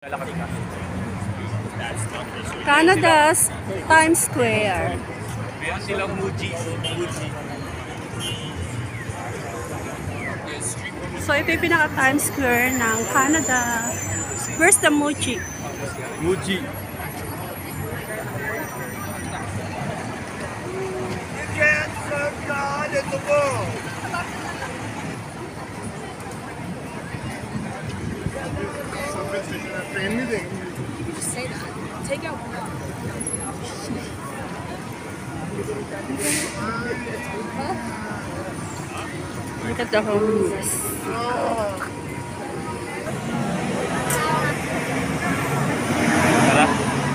Canada's Times Square. Meron silang Muji. So ito yung pinaka-Times Square ng Canada. Where's the Muji? Muji. Say that. Take out one. Look at the homeless. Tara.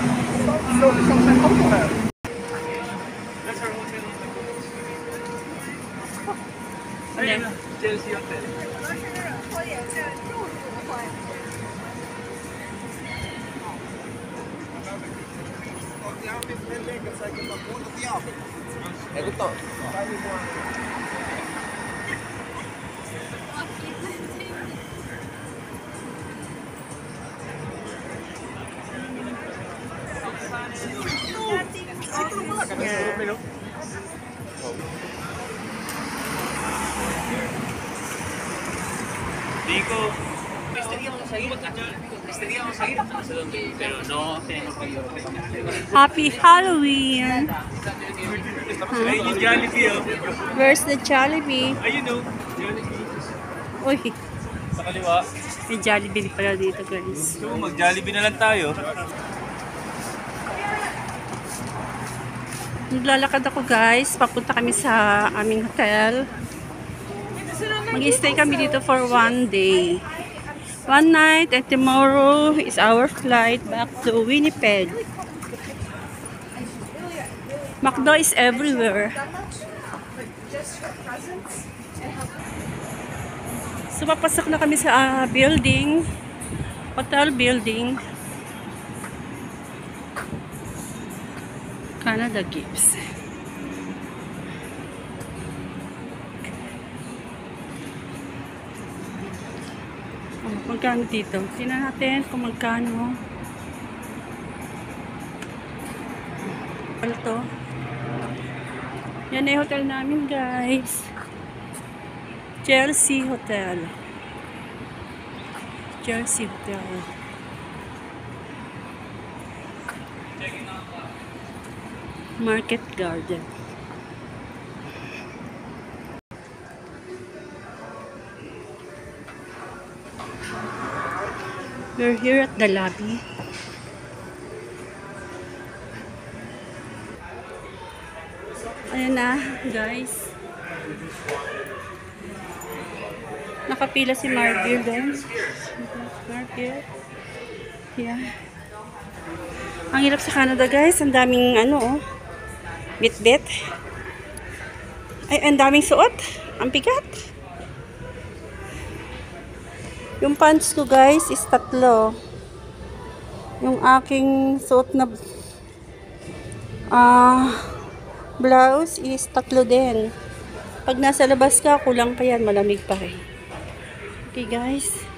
Ayun na, Chelsea Hotel. Dico, estaríamos a ir hasta donde, pero no tenemos que ir. Happy Halloween! Ayun yung Jollibee, oh. Where's the Jollibee? Ayun, oh. Jollibee. Uy, Sa kaliwa. may Jollibee pala dito, guys. So, mag-Jollibee na lang tayo. Naglalakad ako, guys. Papunta kami sa aming hotel. Mag-stay kami dito for 1 day. 1 night, and tomorrow is our flight back to Winnipeg. McDo is everywhere. So, papasok na kami sa building. Hotel building. Canada Gifts. Oh, magkano dito? Tingnan natin kung magkano. Ano to? Yan na yung hotel namin, guys. Chelsea Hotel. Chelsea Hotel. Market Garden. We're here at the lobby. Ayan na, guys. Nakapila si Marville doon. Marville. Yeah. Ang hirap sa Canada, guys. Ang daming ano, oh. Bit-bit. Ay, ang daming suot. Ang bigat. Yung pants ko, guys, is 3. Yung aking suot na blouse is 3 din. Pag nasa labas ka, kulang pa yan. Malamig pa rin. Okay, guys.